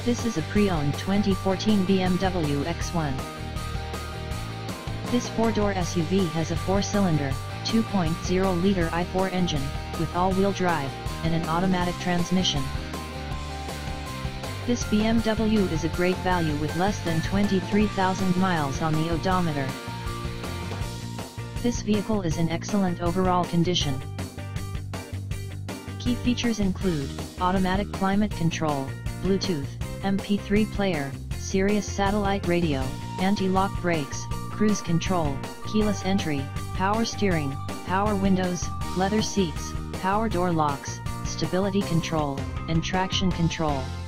This is a pre-owned 2014 BMW X1. This 4-door SUV has a 4-cylinder, 2.0-liter i4 engine, with all-wheel drive, and an automatic transmission. This BMW is a great value with less than 23,000 miles on the odometer. This vehicle is in excellent overall condition. Key features include automatic climate control, Bluetooth, MP3 player, Sirius satellite radio, anti-lock brakes, cruise control, keyless entry, power steering, power windows, leather seats, power door locks, stability control, and traction control.